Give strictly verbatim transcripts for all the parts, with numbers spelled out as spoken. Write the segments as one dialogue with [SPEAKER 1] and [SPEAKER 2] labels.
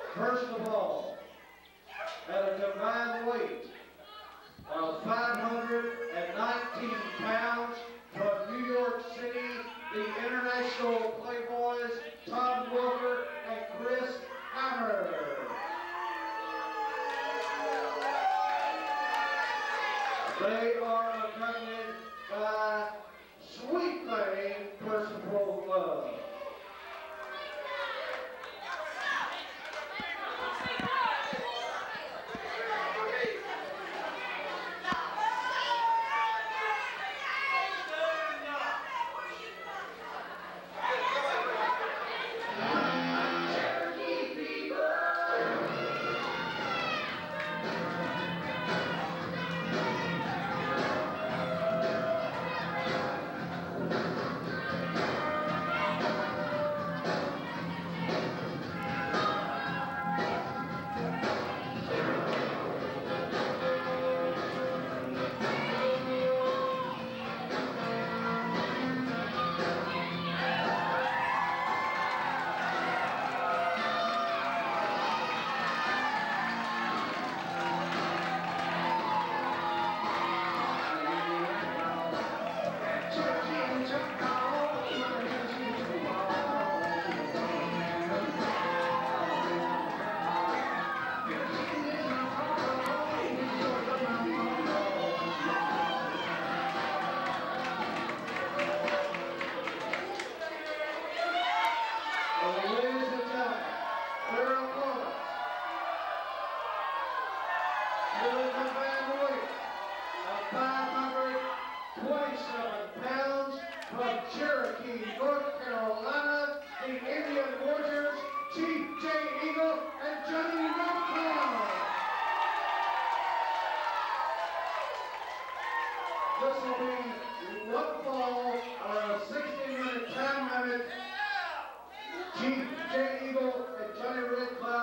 [SPEAKER 1] First of all, at a combined weight of five hundred nineteen pounds from New York City, the International Playboys, Tom Wilker and Chris Hammer. They are accompanied by Sweet Thing Personal Glove. This will be one fall or a sixty minute time limit. Chief Jay Eagle and Johnny Red Cloud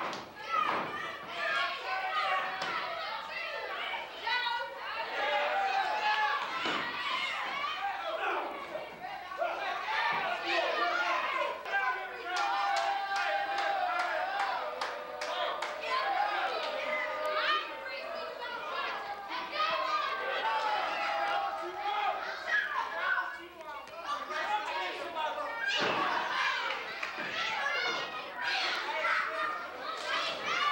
[SPEAKER 2] Hey!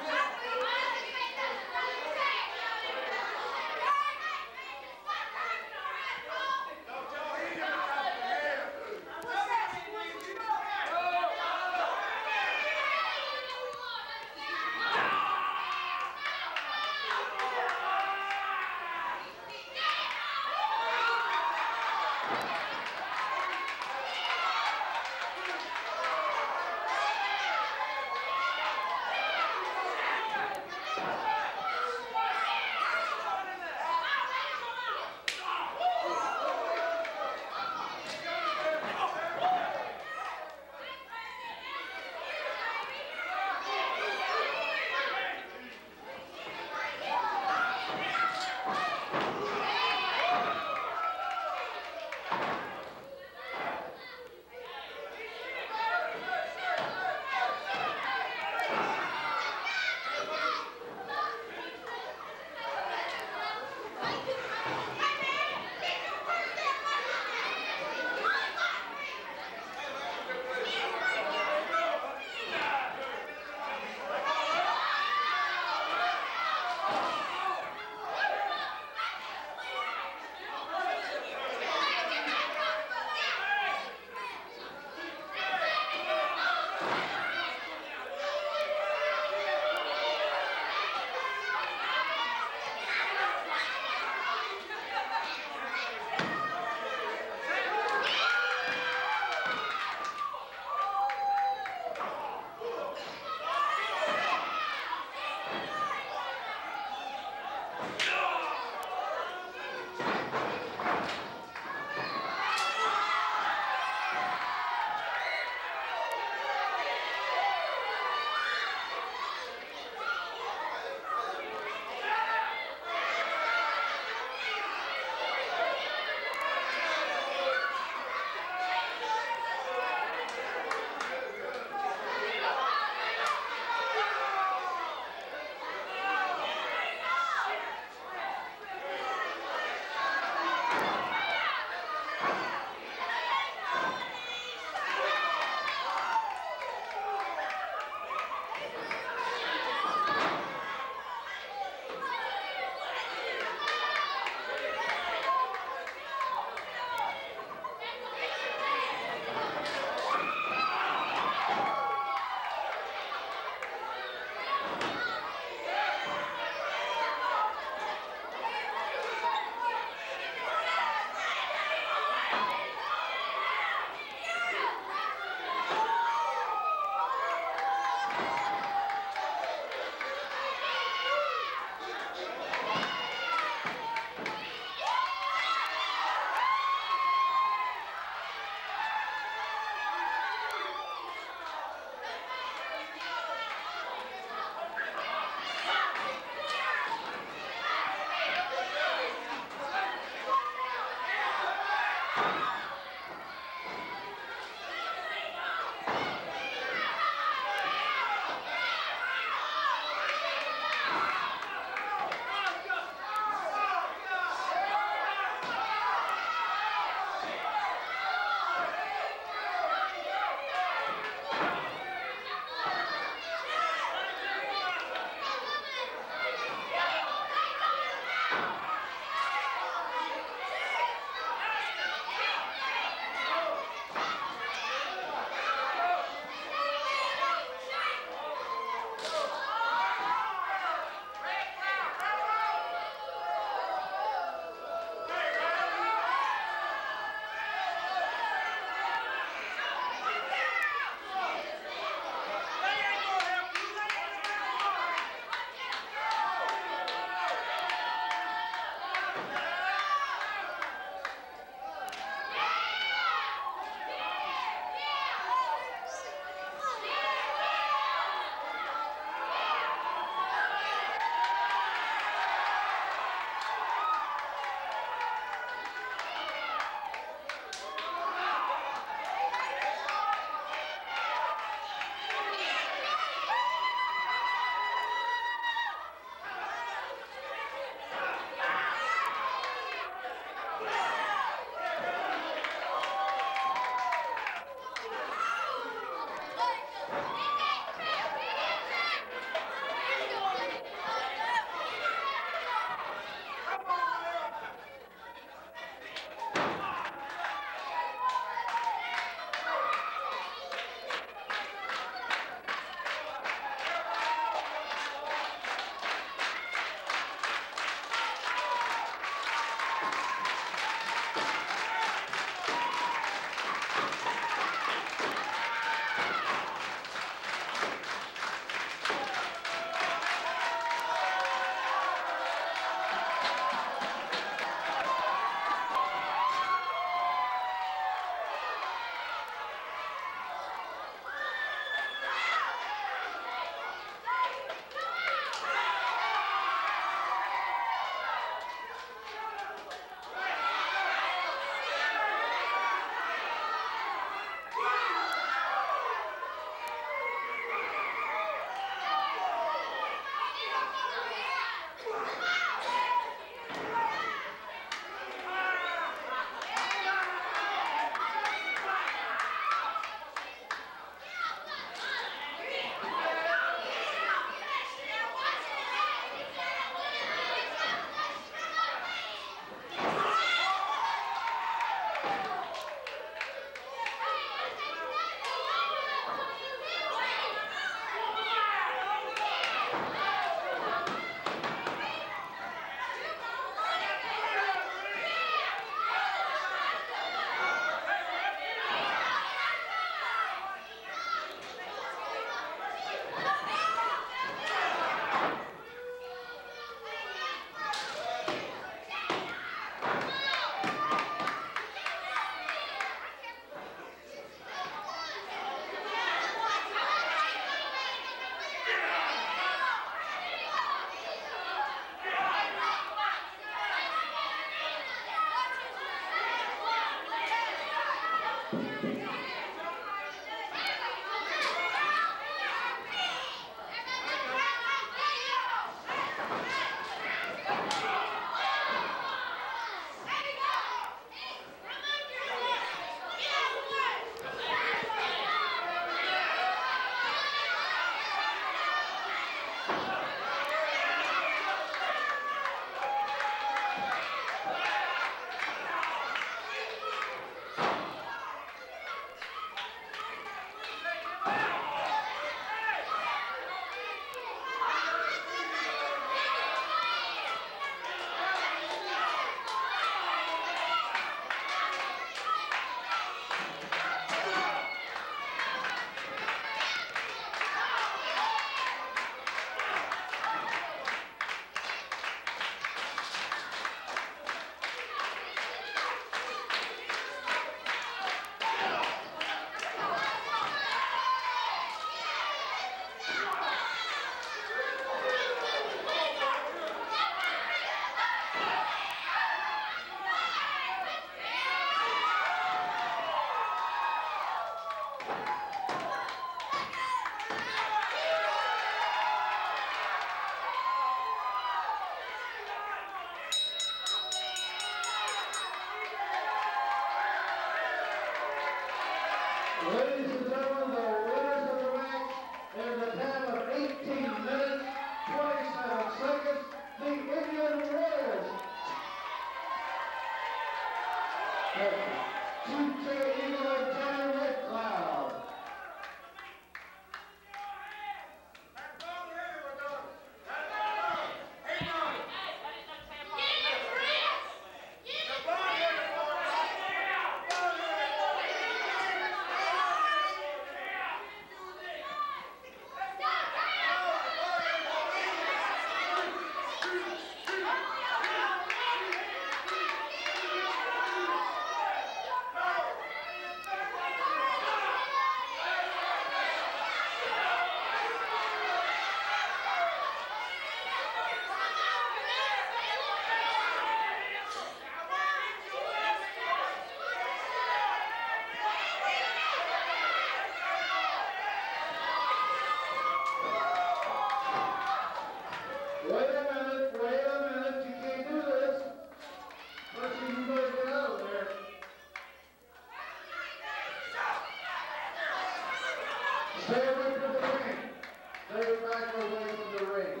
[SPEAKER 1] Hammer away from the ring.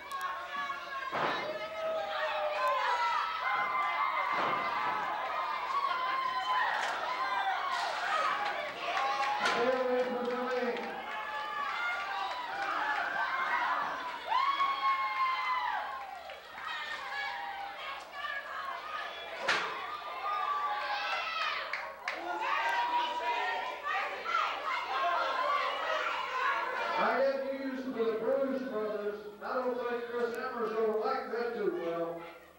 [SPEAKER 1] Stay away from the ring. I get used to the Bruise Brothers. I don't think Chris Hammer's going to like that too well.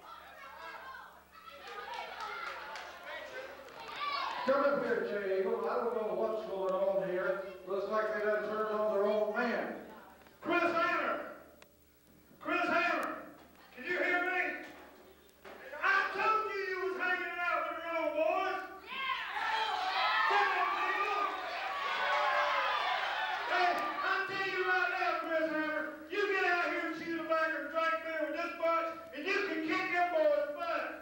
[SPEAKER 1] Come up here, Jay Eagle. I don't know what's going on here. Looks like they done turned on their own man.
[SPEAKER 2] Chris Hammer! Chris Hammer! Can you hear me? I told you you was hanging out with your own boys! Come on, people! Hey, I'll tell you right now, Chris Hammer, you get out here and chew tobacco and drink beer with this bunch, and you can kick them boys' butt!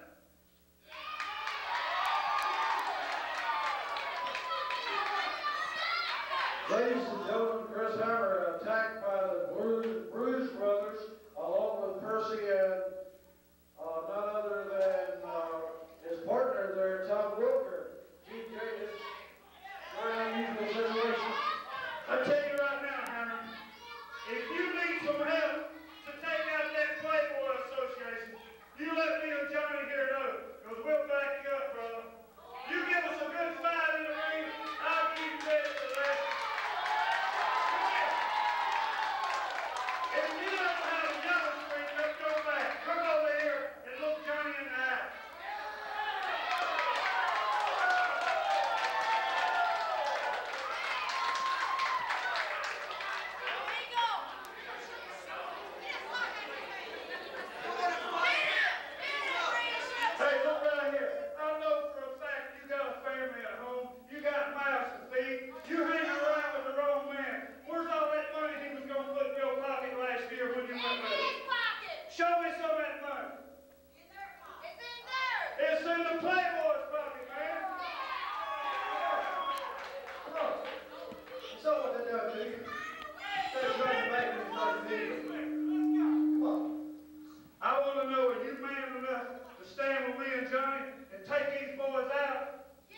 [SPEAKER 1] Ladies and gentlemen, Chris Hammer attacked by the Bruise, Bruise Brothers, along with Percy and uh, none other than uh, his partner there, Tom Wilker. Chief J, it's a very unusual situation.
[SPEAKER 2] I tell you right now, Hammer, if you need some help to take out that Playboy Association, you let me and Johnny here know, because we'll back you up, brother. You give us a good fight in the ring, I'll give you credit for that. If you don't have a yellow screen, let's go back. Come over here and look Johnny in the eye. Hey, look right here. I know for a fact you got a family at home. You got mouths to feed. You hang around with the wrong man. Where's all that money he was going to put in your pocket last year when you went with him? Show me some of that money. It's in the Playboy's pocket, man.
[SPEAKER 1] Come on. You saw what they done, Chief. They're trying to make me like this. Come on.
[SPEAKER 2] I want to know, are you man enough to stand with me and Johnny and take these boys out?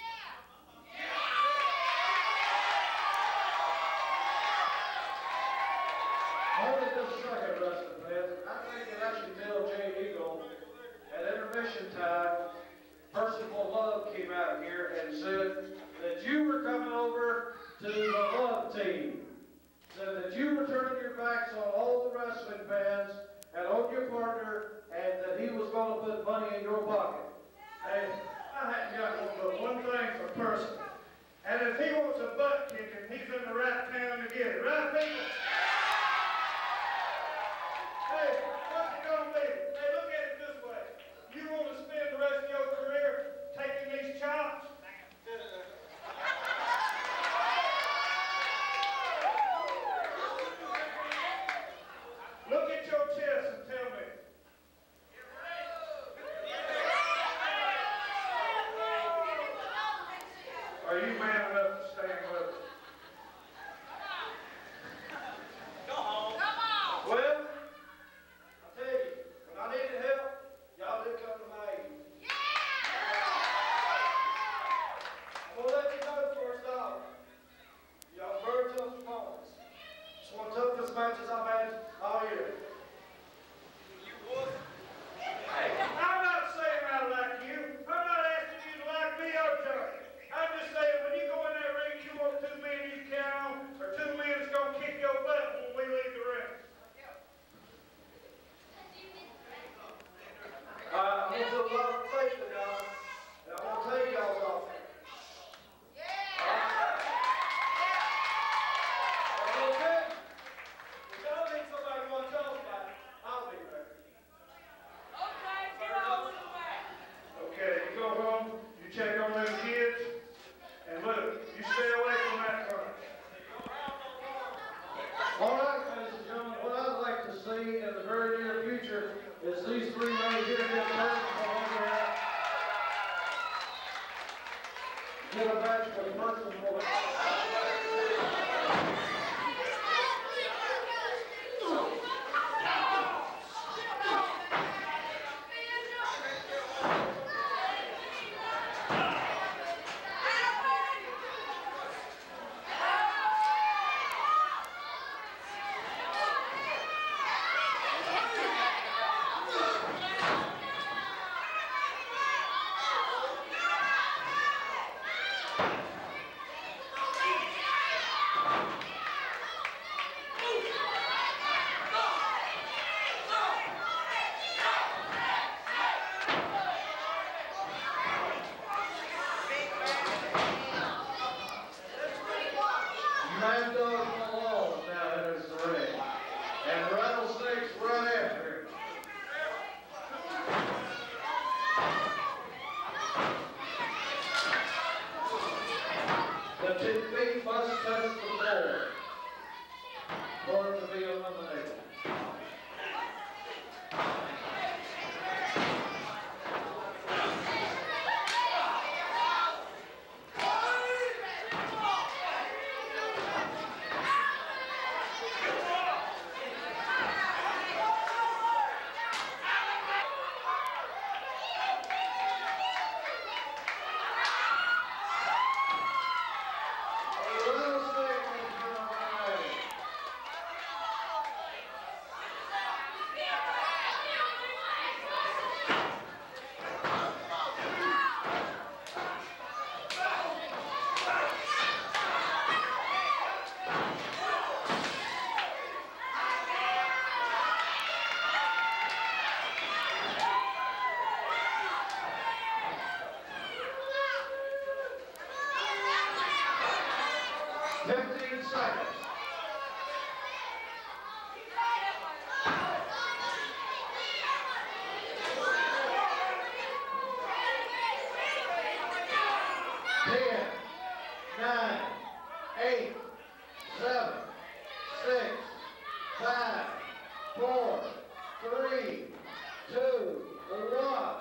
[SPEAKER 1] Hold it just a second, wrestling fans. I think it actually tell Jay Eagle at intermission time, Percival Love came out here and said that you were coming over to the Love team. Said that you were turning your backs on all the wrestling fans and on your partner, and that he was going to put money in your pocket.
[SPEAKER 2] Hey, I hadn't got one but one thing for Percy. And if he wants a butt kicking, he's in the right town to get it. Right, people? Hey, what's it gonna be? Hey, look at it this way. You want to spend the rest of your career taking these chops? Look at your chest and tell me. Are you man enough to stand with us?
[SPEAKER 3] Go home.
[SPEAKER 1] Well, I tell you, when I needed help, y'all did come to my aid. I'm gonna let you know first off, y'all very tough opponents. It's one of the toughest matches I've had all year.
[SPEAKER 3] You would.
[SPEAKER 2] I'm not saying I like you. I'm not asking you to like me or Johnny. I'm just saying when you go in that ring, you want two men you count on, or two men that's gonna kick your butt when we leave the ring.
[SPEAKER 1] Uh, I'm gonna put a lot of faith in y'all, and I'm gonna take y'all's offer. Okay? If y'all need somebody to watch y'all's back, I'll be there.
[SPEAKER 2] Okay, you go home, you check on them kids, and look, you stay away from that corner.
[SPEAKER 1] All right, ladies and gentlemen, what I'd like to see in the very near future is these three men here get turned from under that. Get a match with Merciful. four, three, two, one.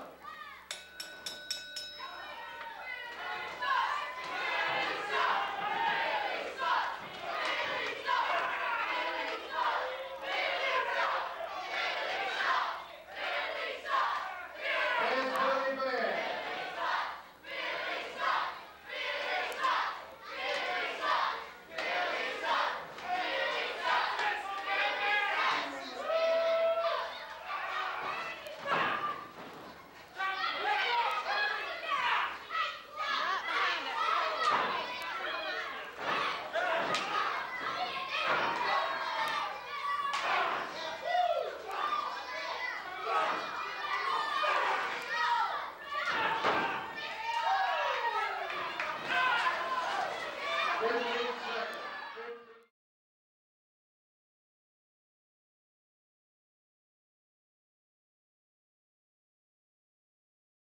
[SPEAKER 1] Thank you.